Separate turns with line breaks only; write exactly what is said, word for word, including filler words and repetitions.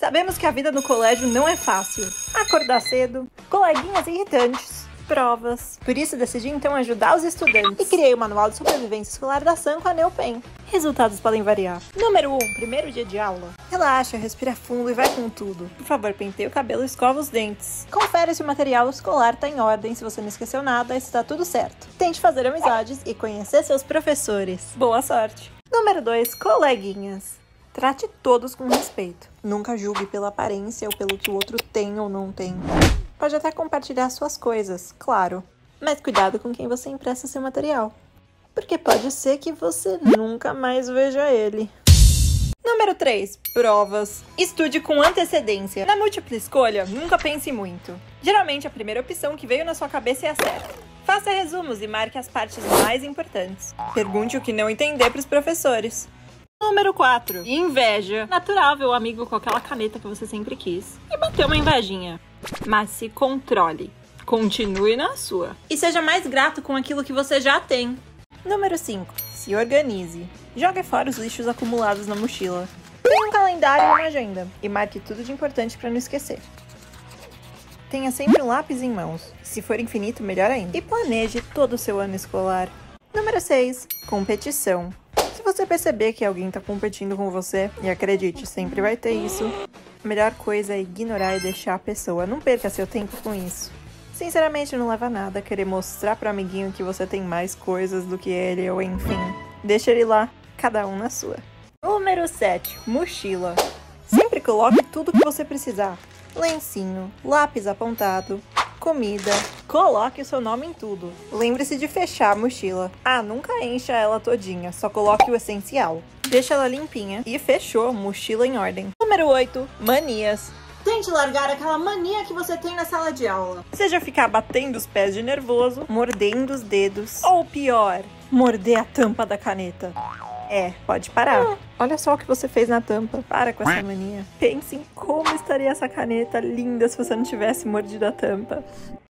Sabemos que a vida no colégio não é fácil. Acordar cedo, coleguinhas irritantes, provas. Por isso decidi então ajudar os estudantes e criei o Manual de Sobrevivência Escolar da Sun com a Neopen. Resultados podem variar. Número um, primeiro dia de aula. Relaxa, respira fundo e vai com tudo. Por favor, penteie o cabelo e escova os dentes. Confere se o material escolar está em ordem, se você não esqueceu nada e se está tudo certo. Tente fazer amizades e conhecer seus professores. Boa sorte! Número dois, coleguinhas. Trate todos com respeito. Nunca julgue pela aparência ou pelo que o outro tem ou não tem. Pode até compartilhar suas coisas, claro. Mas cuidado com quem você empresta seu material. Porque pode ser que você nunca mais veja ele. Número três. Provas. Estude com antecedência. Na múltipla escolha, nunca pense muito. Geralmente a primeira opção que veio na sua cabeça é a certa. Faça resumos e marque as partes mais importantes. Pergunte o que não entender para os professores. Número quatro. Inveja. Natural ver o amigo com aquela caneta que você sempre quis. E bater uma invejinha. Mas se controle. Continue na sua. E seja mais grato com aquilo que você já tem. Número cinco. Se organize. Jogue fora os lixos acumulados na mochila. Tenha um calendário e uma agenda. E marque tudo de importante para não esquecer. Tenha sempre um lápis em mãos. Se for infinito, melhor ainda. E planeje todo o seu ano escolar. Número seis. Competição. Se você perceber que alguém está competindo com você, e acredite, sempre vai ter isso, a melhor coisa é ignorar e deixar a pessoa. Não perca seu tempo com isso. Sinceramente, não leva a nada querer mostrar para o amiguinho que você tem mais coisas do que ele, ou enfim. Deixa ele lá, cada um na sua. Número sete. Mochila. Sempre coloque tudo que você precisar. Lencinho, lápis apontado, comida. Coloque o seu nome em tudo. Lembre-se de fechar a mochila. Ah, nunca encha ela todinha, só coloque o essencial. Deixa ela limpinha e fechou, mochila em ordem. Número oito. Manias. Tente largar aquela mania que você tem na sala de aula. Seja ficar batendo os pés de nervoso, mordendo os dedos, ou pior, morder a tampa da caneta. É, pode parar. Ah, olha só o que você fez na tampa. Para com essa mania. Pense em como estaria essa caneta linda se você não tivesse mordido a tampa.